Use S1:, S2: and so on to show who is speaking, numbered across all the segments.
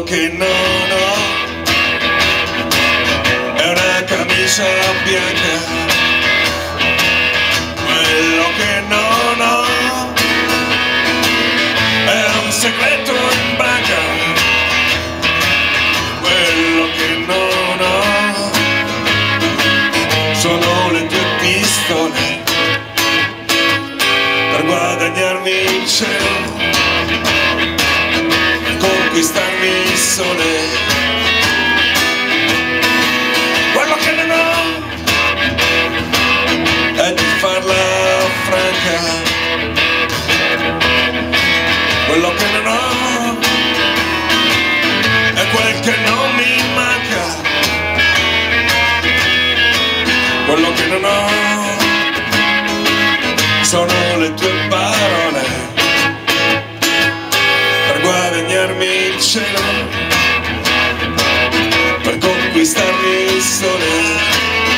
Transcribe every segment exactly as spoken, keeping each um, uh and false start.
S1: che non ho è una camicia bianca. Quello che non ho è un segreto in banca. Quello che non ho sono le tue pistole per guadagnarmi il cielo, conquistarmi il sole. Quello che non ho è di farla franca. Quello che non ho è quel che non mi manca. Quello che non ho sono le tue parole per guadagnarmi il cielo, per conquistarmi il sole.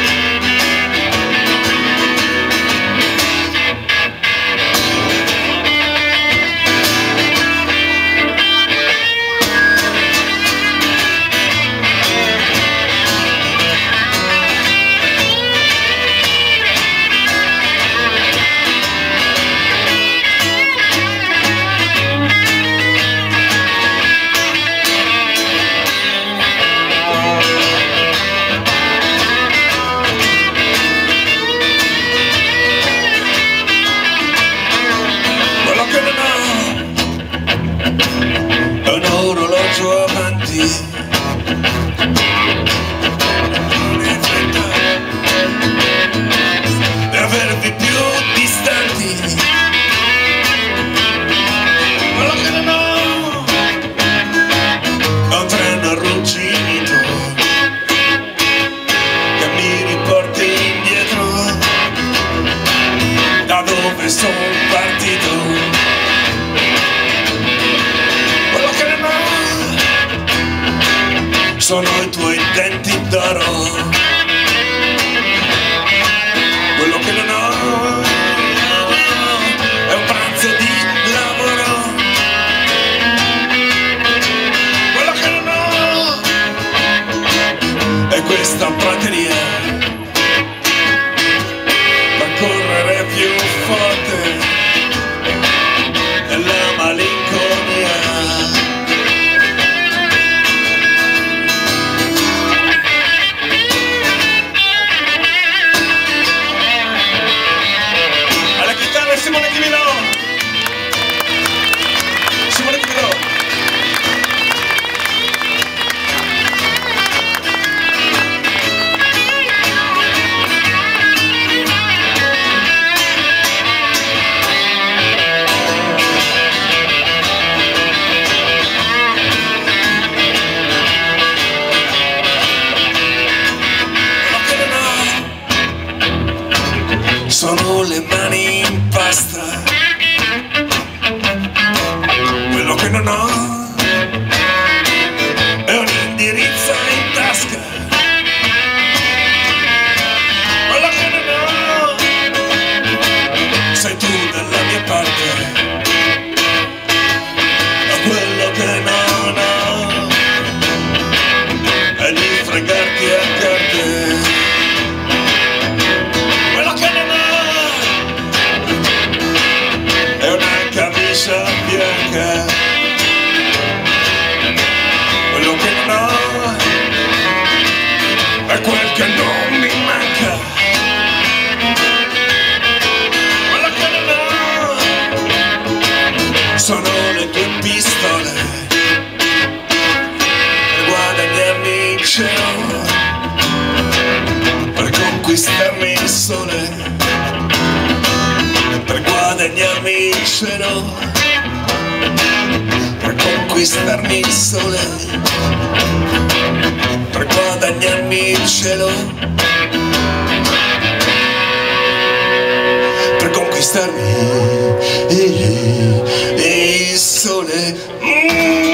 S1: È un orologio avanti, e avervi più distanti. Quello che non ho è un treno arrugginito che mi riporti indietro da dove sono partito. Sono i tuoi denti d'oro. Quello che non ho è un pranzo di lavoro. Quello che non ho è questa prateria per correre più forte nella malinconia. Sono le mani in pasta. Quello che non ho è un indirizzo in tasca. Quello che non ho sei tu dalla mia parte. Ma quello che non ho è di fregarti a carte. Bianca. Quello che non ho è quel che non mi manca. Quello che non ho sono le tue pistole per guadagnarmi il cielo, per conquistarmi il sole, per guadagnarmi il cielo, per conquistarmi il sole, per guadagnarmi il cielo, per conquistarmi il, il sole. Mm.